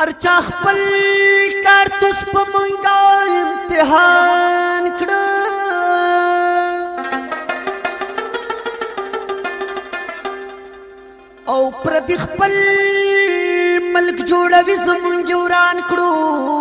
ارچا خپل کارتوس په منګا امتحان کړه او پر دې خپل ملک جوړوي زمونږ وران کړو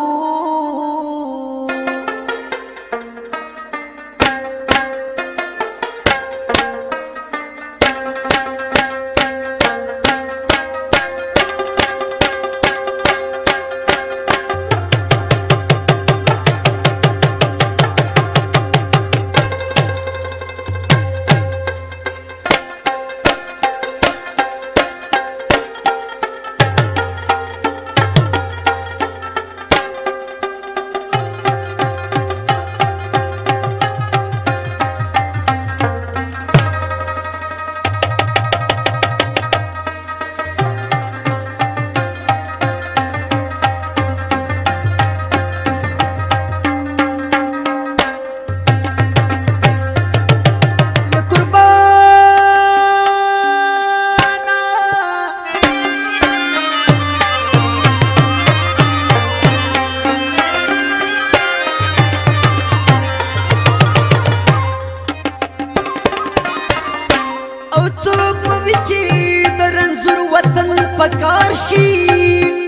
پکار شي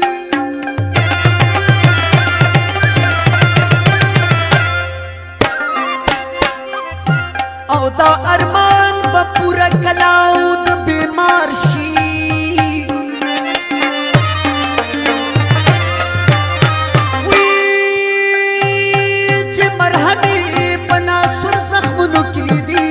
او دا ارمان به پورا کلاو د بیمار شي وی چې مرهمي په ناسور زخمونو کې دي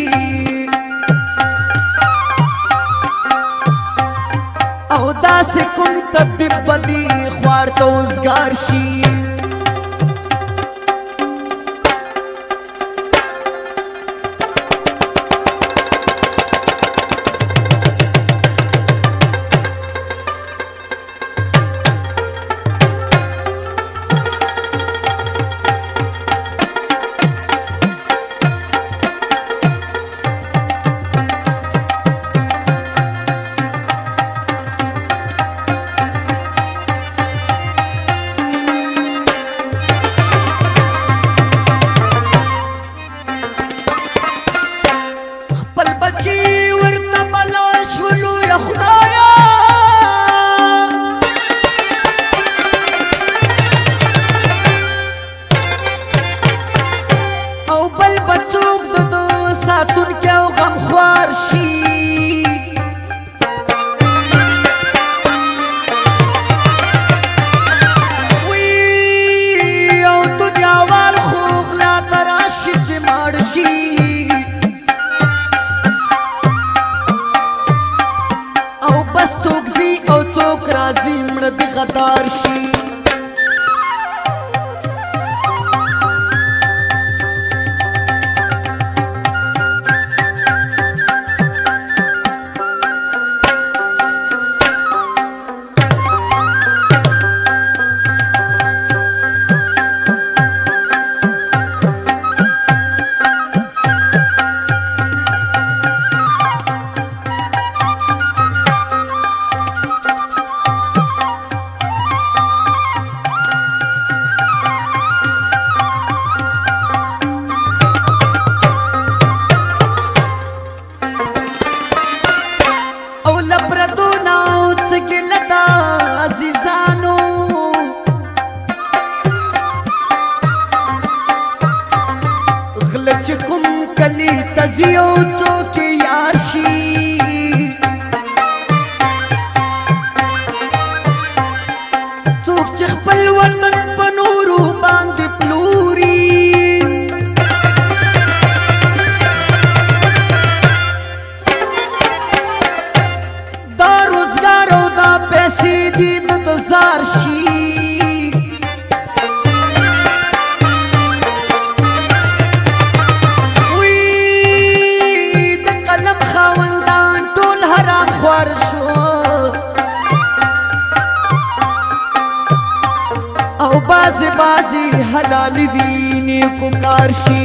او داسې کوم طبیب بدی خوار ته اوزګار شي او بس څوک ځي او څوک راځي مړه د غدار شي کلی تزیو څوک یار شي څوک چې خپل وطن په نورو باندې پلوري دا روزګار او دا پیسې دي د انتظار شي او بازی بازی حلال ویني کو کار شي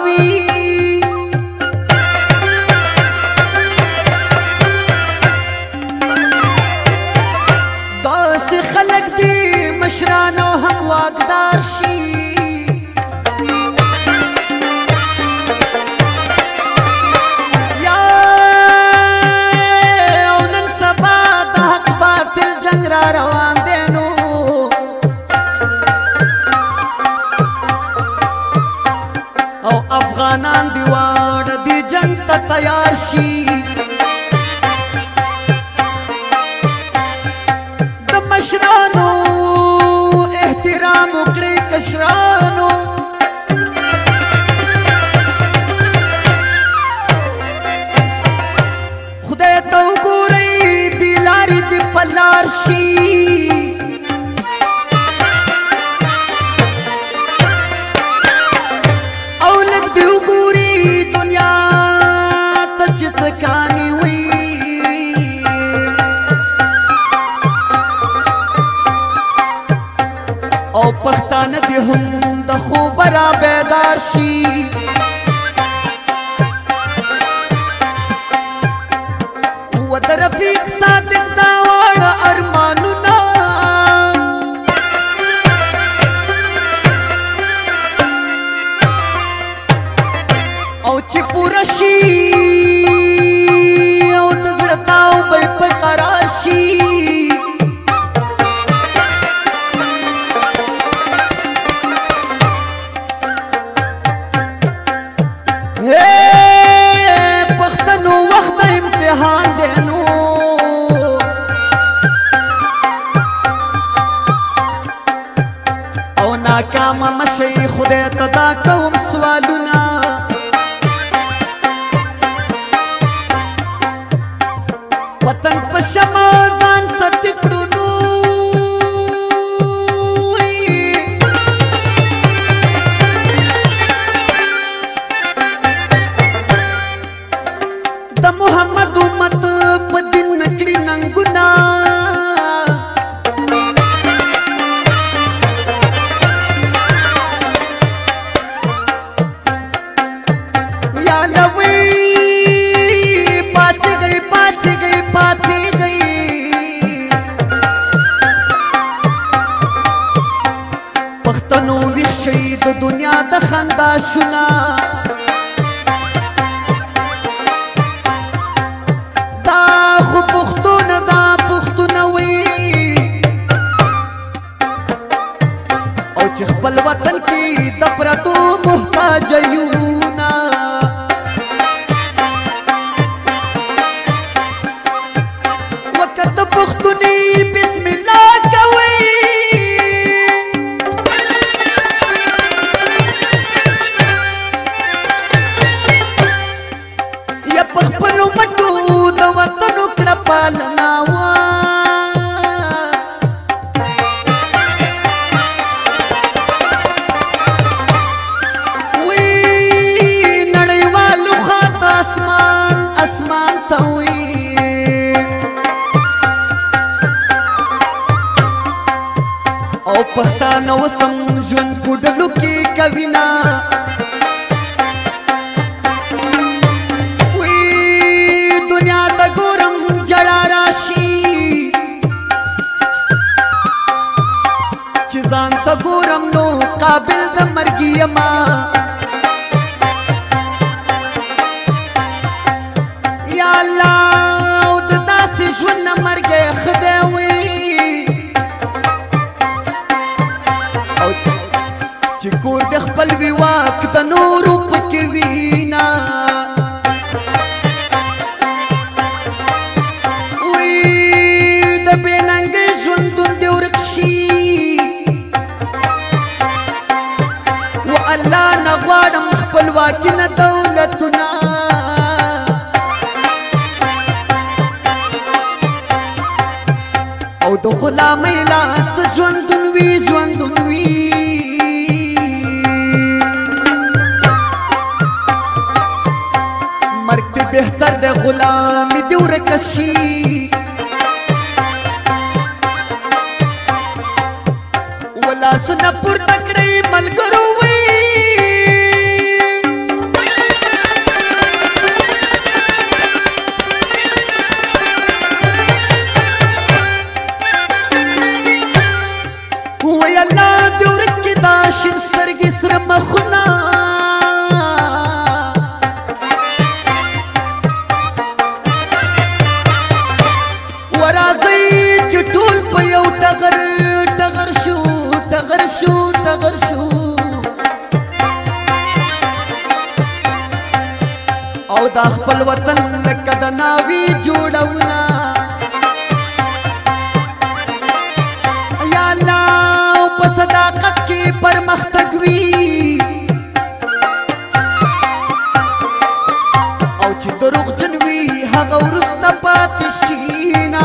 وي داسې خلک دي مشرانو هم واکدار شي روان دي نو او افغانان دی واړه دی جنگ ته تیار شي د مشرانو احترام وکړي کشرانو خدای ته وګورئ دی لارې دی په لار شي پښتانه دې هم د خوب را بیدار شي و د رفیق صادق دا واړه ارمانونه او چې پوره شي او د زړه تاو به په قرار شي پښتنو وخت امتحان دی نو او ناکامه مشئ خدای ته دا کوم سوالونه وطن په شمع ځان سټ کړو محمد امت په دین نکړي ننګونه یا لوی پاتې گئی پښتنو ویښ شئ د دنیا د خندا شونه خپل وطن کې د پرتو محتاج یونا وکړه پښتوني بسم الله کوي یا په خپلو مټو د وطن وکړه پالنا اسمان ته وي او پښتانه وسم ژوند کوډلو کې کوینا وی دنیا ته ګورم جړا راشي چې ځان ته ګورم نو قابل د مرګ یما ژوند نه مرګ خدای وي او چې کور د خپل وي واک د نورو پکې وینا وی د بې ننګۍ ژوندون دې ورک شي و الله نه غواړم خپلواکي نه دولتونه او د غلامۍ لات ژوندون وي مرګ دې بهتر د غلامي دې ورکه شي ولاسونه پورته کړئ ملګرو وي شو ټغر شو او دا خپل وطن لکه د ناوی جوړونا یا الله او په صداقت کې پرمختګ وي او چې دروغجن وي هغه وروسته پاتې شي نه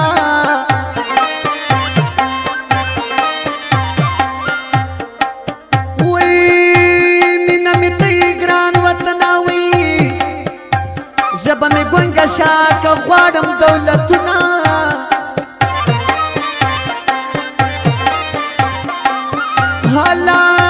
ژبه مې ګونګه شه که غواړم دولتونه حالات